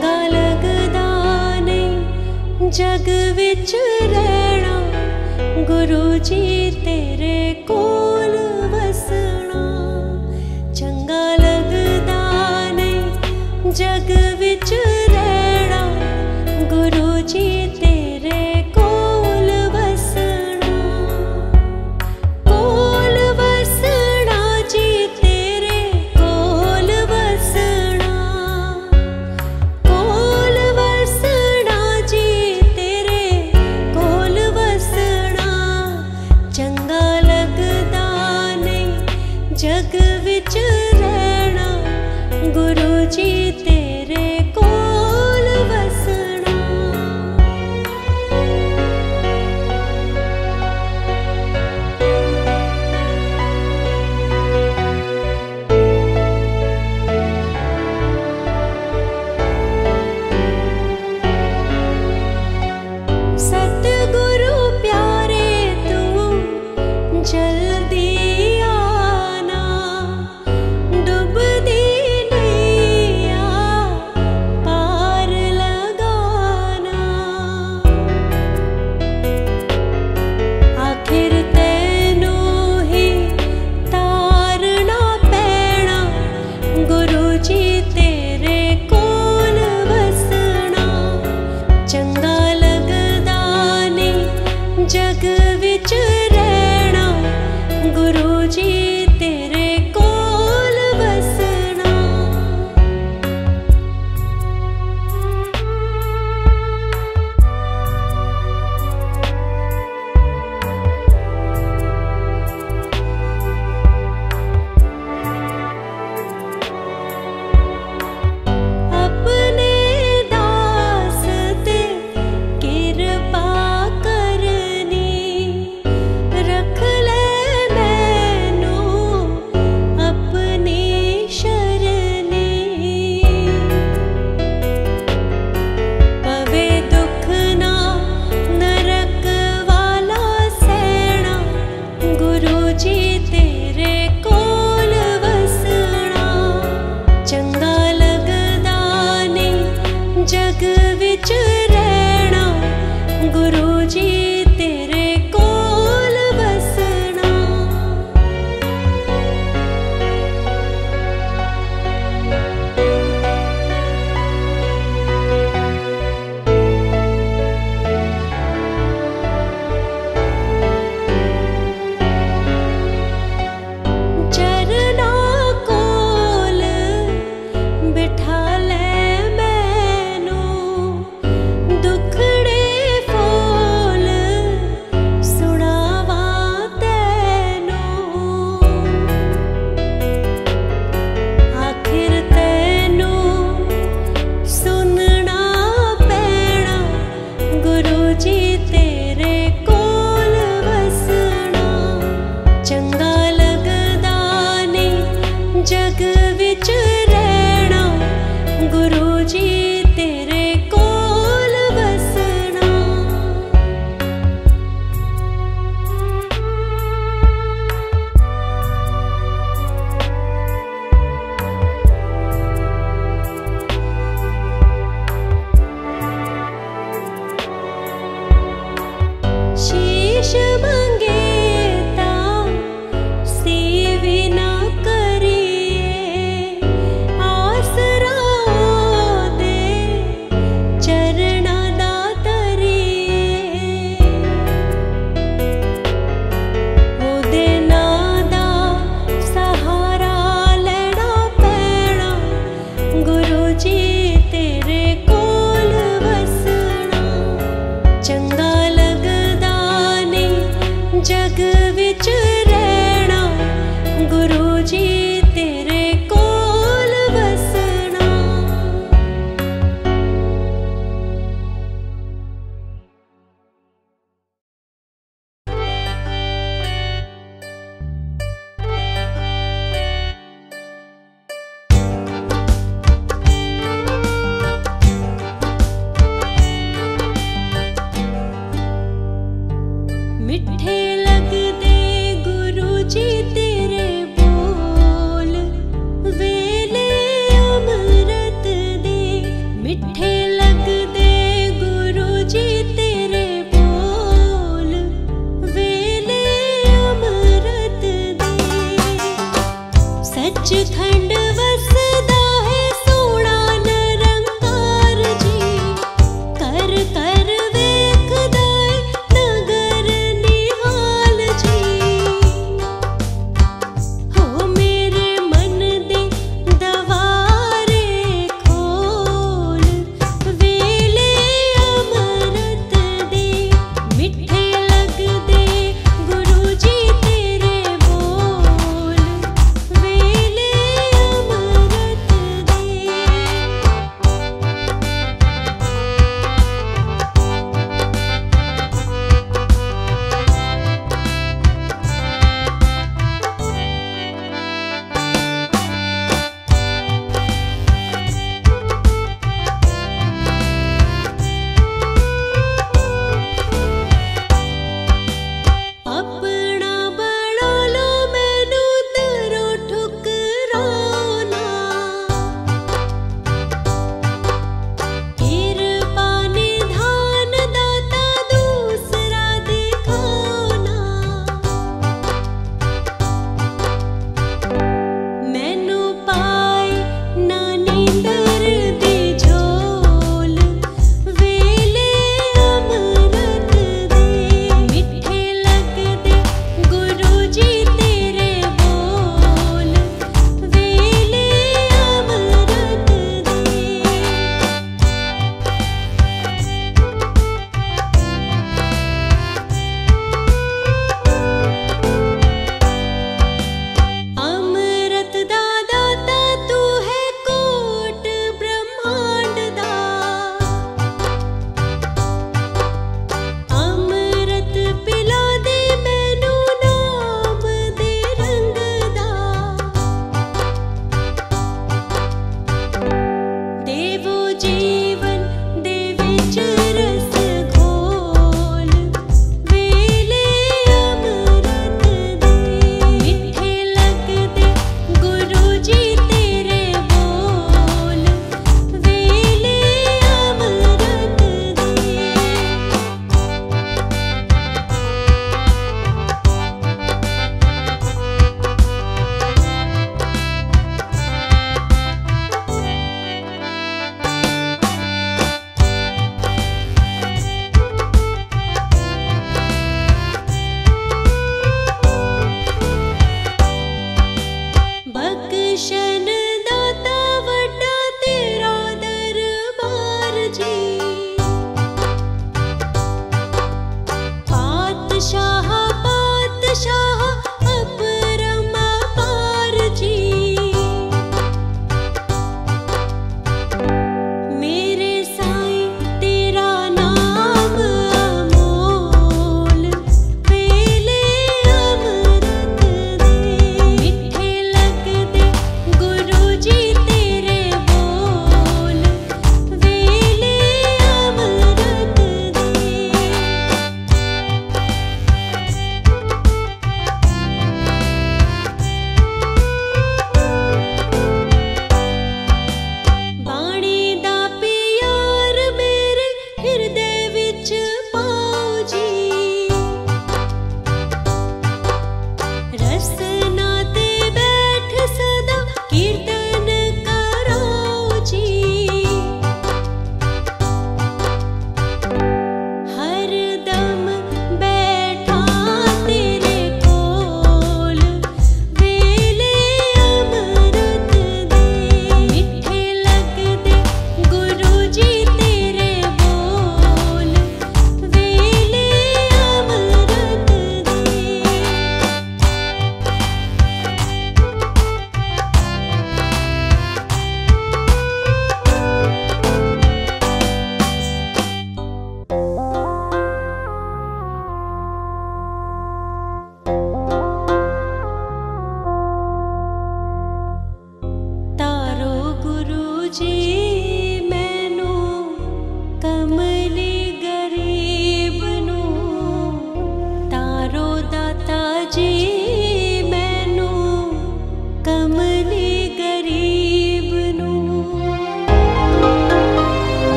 चंगा लगदा नहीं जग विच रहना, गुरु जी तेरे कोल वसना। चंगा लगदा नहीं जग विच रहना, गुरु जी तेरे कोल वसना। कोल वसना जी तेरे कोल वसना, कोल वसना जी तेरे कोल वसना। चंगा लगदा नहीं जग विच रहना, गुरु जी तेरे कोल वसना। सतगुरु प्यारे तू जल्दी आना, डूबदी नैया पार लगाना। आखिर तैनू ही तारना पैना, गुरु जी तेरे कोल वसना। चंगा लगदा नहीं जग विच रहना, गुरु जी तेरे कोल वसना। अपने दास ते किरपा करनी, रख ले मैनू अपनी शरणी। पवे दुख ना नरक वाला सहना, गुरु जी तेरे कोल वसना। चंगा लगदा नहीं जग विच रहना, गुरु जी तेरे कोल वसना। चरना कोल बिठा ले मैनू, दुखड़े फोड़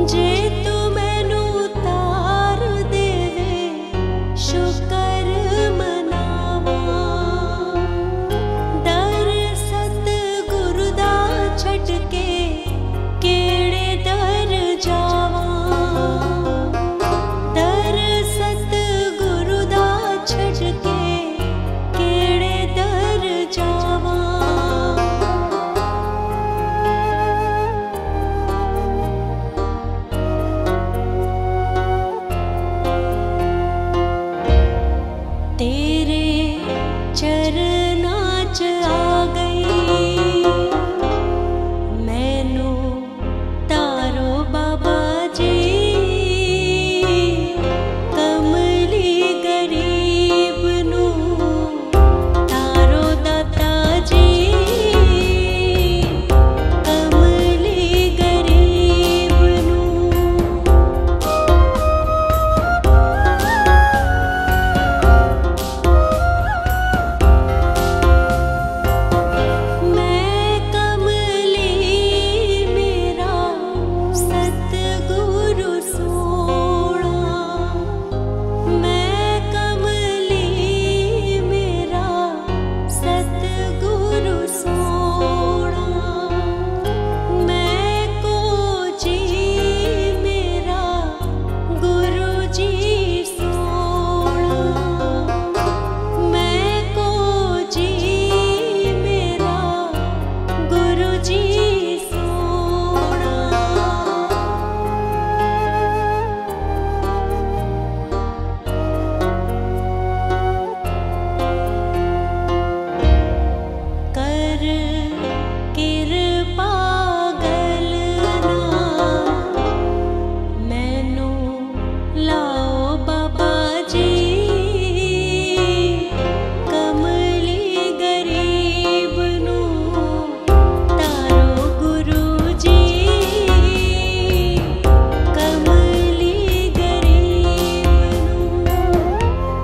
जे तू मैनू तार देवे शुकर मनावा दर सतगुरु दा छड़ के केड़े दर जावा दर सतगुरु दा छड़ के केड़े दर जावा तेरे चरनां च आ गई मैनू तारो बाबा जी कमली गरीब नू तारो दाता जी कमली गरीब नू मैं कमली मेरा सतगुरु सोना मैं कमली मेरा सतगुरु सोना मैं को जी मेरा गुरु जी सोना मैं को जी मेरा गुरु जी सोना कर कृपा गलना मैनू लाओ बाबा जी कमली गरीब नू तारो गुरु जी कमली गरीब नू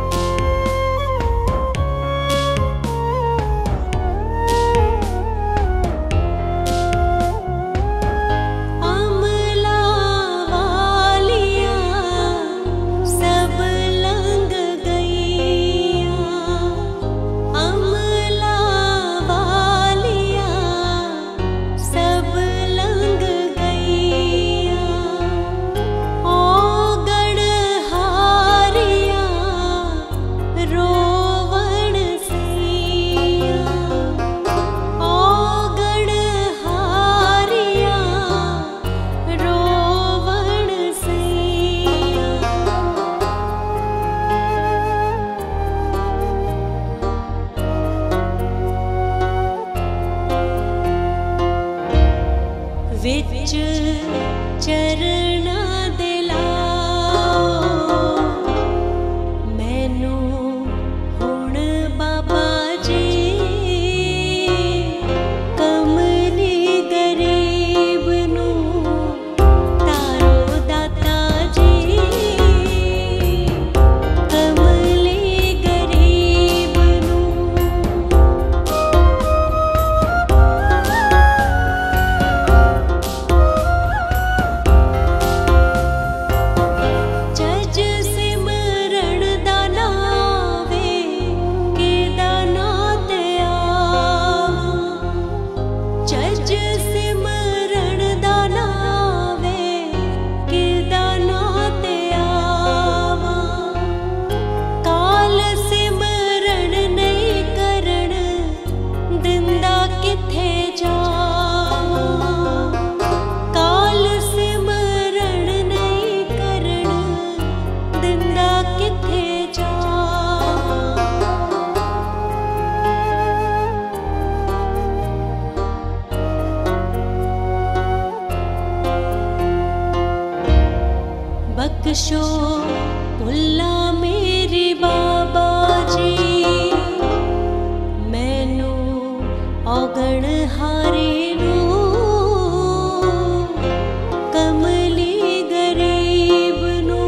अमला वालिया सब लंघ गईया अमला वालिया सब लंघ गईया ओ गढ़हारिया रोवण सैया ओ गढ़हारिया रोवण सैया विच चरना दे लाओ मैनू हुण बाबा जी कमली गरीब नू तारो दाता जी कमली गरीब नू जज सिमरन दा नावे केदा नात आवा जज सिमरन दा नावे केदा नात आवा काल सिमरन नहीं करन दिंदा किथे जावा काल सिमरन नहीं करन दिंदा किथे जावा बख्शो भुल्ला मेरी बाबा जी मैनू औगण हारे नू कमली गरीब नू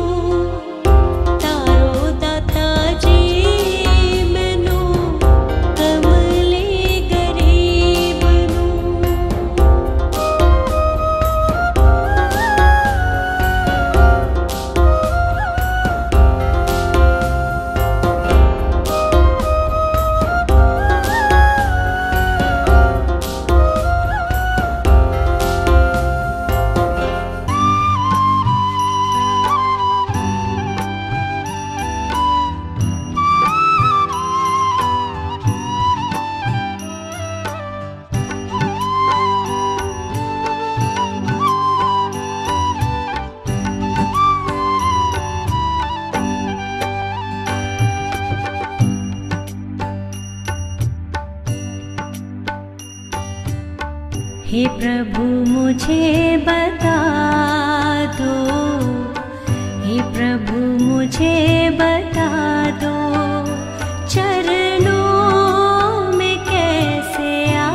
तारो दाता जी मैनू कमली गरीब नू प्रभु मुझे बता दो, हे प्रभु मुझे बता दो, चरणों में कैसे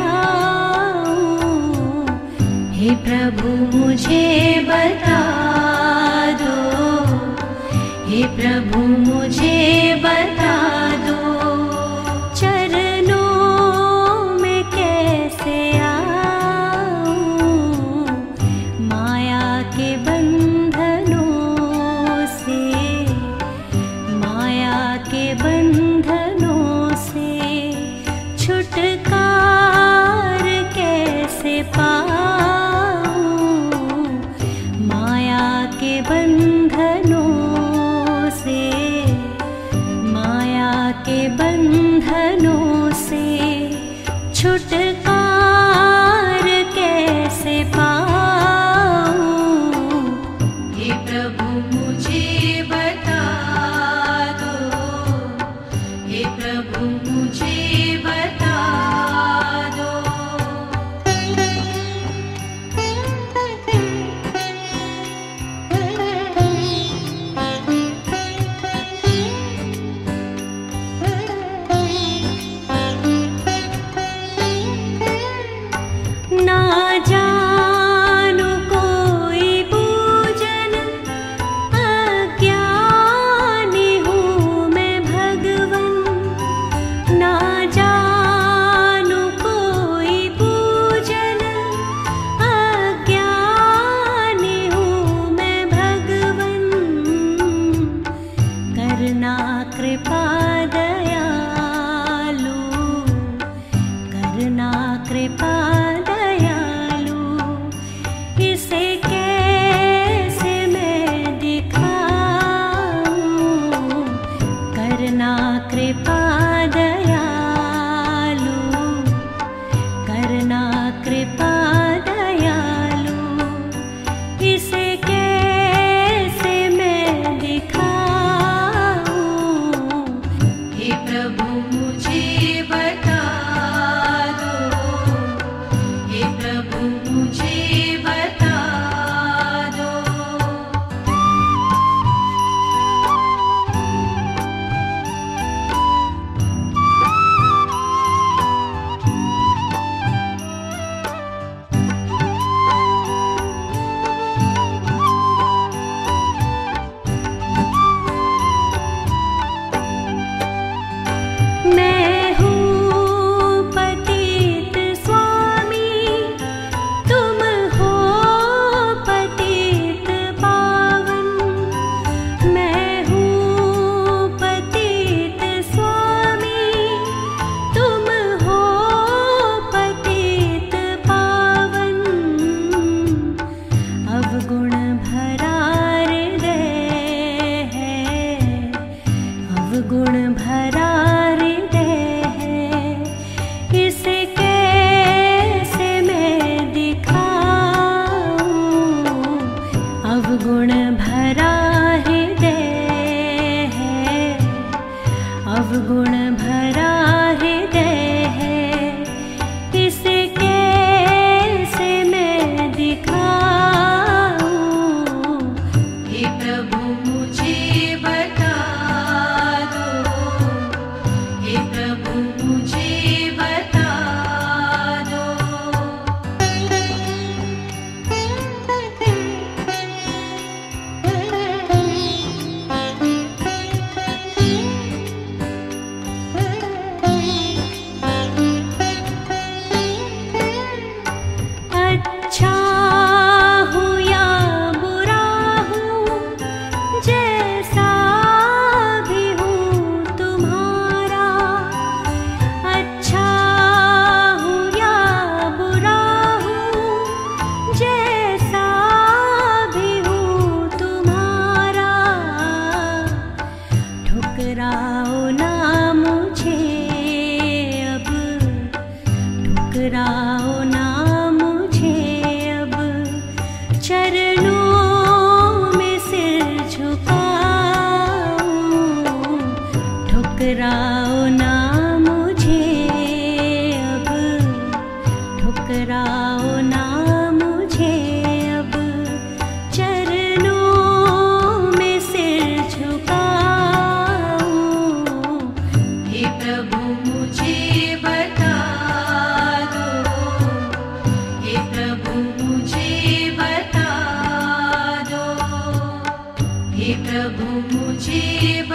आऊं। हे प्रभु मुझे बता दो, हे प्रभु मुझे बता दो, चरणों में कैसे आऊं। माया के बंधनों से, माया के बंधनों से छुटकार कैसे पाऊं। माया के बंधनों से, माया के बंधनों से छुटकार कैसे पाऊं। हे प्रभु मुझे बता दो, हे प्रभु मुझे बता दो। ना जानू कोई पूजन, अज्ञानी हूँ मैं भगवन। ना जानू कोई पूजन, अज्ञानी हूँ मैं भगवन। करना कृपा दयालु, करना कृपा दयालु, इसे कैसे मैं दिखाऊं। करना कृपा दयालु, करना कृपा दयालु, इसे कैसे मैं दिखाऊं। हे प्रभु मुझे बता दो, हे प्रभु मुझे बता दो। मैं हूँ पतित स्वामी, तुम हो पतित पावन। मैं हूँ पतित स्वामी, तुम हो पतित पावन। अवगुण भरा हृदय है, अवगुण भरा हृदय है, इसे कैसे मैं दिखाऊं। अवगुण भरा हृदय है, अवगुण भरा हृदय है, इसे कैसे मैं दिखाऊं। हे प्रभु मुझे बता दो, हे प्रभु मुझे बता दो। मुझे बता दो, हे प्रभु मुझे बता दो, हे प्रभु मुझे